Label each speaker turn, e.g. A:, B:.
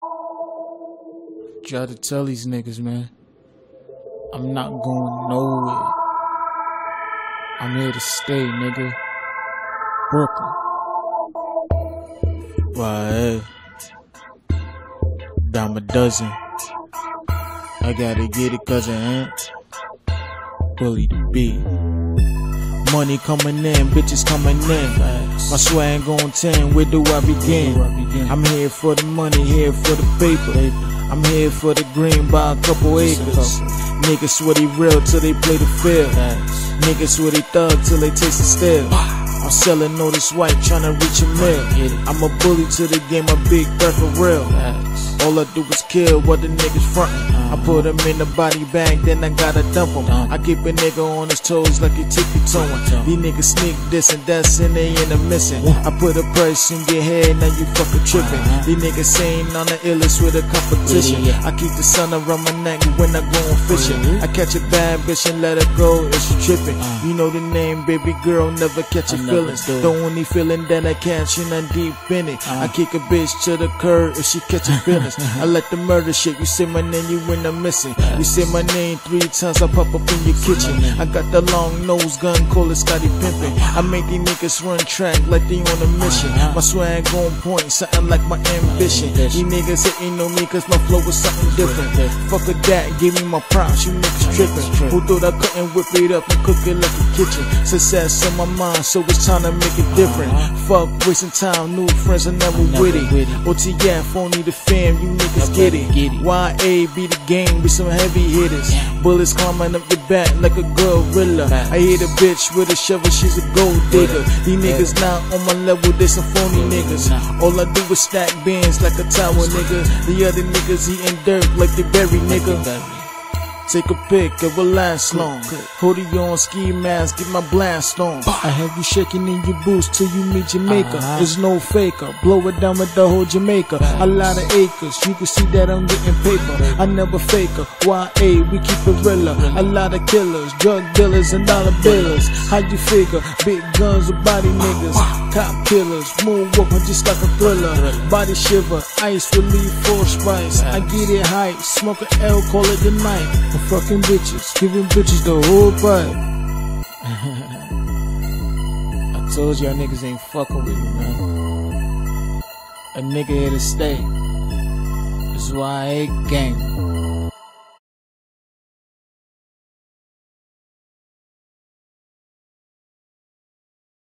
A: Try to tell these niggas, man, I'm not going nowhere. I'm here to stay, nigga. Brooklyn. Why? DimeaDuzen. I gotta get it 'cause I ain't bully the beat. Money coming in, bitches coming in. My swag gon' 10, where do I begin? I'm here for the money, here for the paper. I'm here for the green by a couple acres. Niggas swear they real till they play the field. Niggas swear they thug till they taste the steel. I'm selling all this white, tryna reach a mill. I'm a bully to the game, a big threat for real. All I do is kill what the niggas frontin'. I put them in the body bag, then I gotta dump them. I keep a nigga on his toes like he tippy-toeing. These niggas sneak this and that's and they end up missing. I put a price in your head, now you fucking trippin'. These niggas saying on the illest with a competition. I keep the sun around my neck when I go on fishing. I catch a bad bitch and let her go if she trippin'. You know the name, baby girl, never catch your feelings. The only feeling that I catch in, I'm deep in it. I kick a bitch to the curb if she catch her feelings. I like the murder shit. You say my name, you end up missing. You say my name 3 times, I pop up in your kitchen. I got the long nose gun, call it Scotty Pimpin'. I make these niggas run track like they on a mission. My swag on point, something like my ambition. These niggas hating on me 'cause my flow is something different. Fuck a that, give me my props, you niggas trippin'. Who thought I couldn't whip it up and cook it like a kitchen? Success on my mind, so it's time to make it different. Fuck wasting time, new friends are never with it. OTF, only the fam, you niggas get it. YA be the game with some heavy hitters. Bullets climbing up your back like a gorilla. I hit a bitch with a shovel, she's a gold digger. These niggas not on my level, they some phony niggas. All I do is stack bands like a tower nigga. The other niggas eating dirt like they bury nigga. Take a pic, it will last long. Hoodie on, ski mask, get my blast on. I have you shaking in your boots till you meet Jamaica. There's no faker, blow it down with the whole Jamaica. A lot of acres, you can see that I'm getting paper. I never fake her, YA, we keep it realer. A lot of killers, drug dealers and dollar billers. How you figure? Big guns with body niggas. Cop killers, moonwalking just like a thriller. Body shiver, ice relief, force spice. I get it hype, smoke a L, call it the night. I'm fucking bitches, giving bitches the whole pipe. I told y'all niggas ain't fucking with me, man. A nigga here to stay. That's why I ain't gang.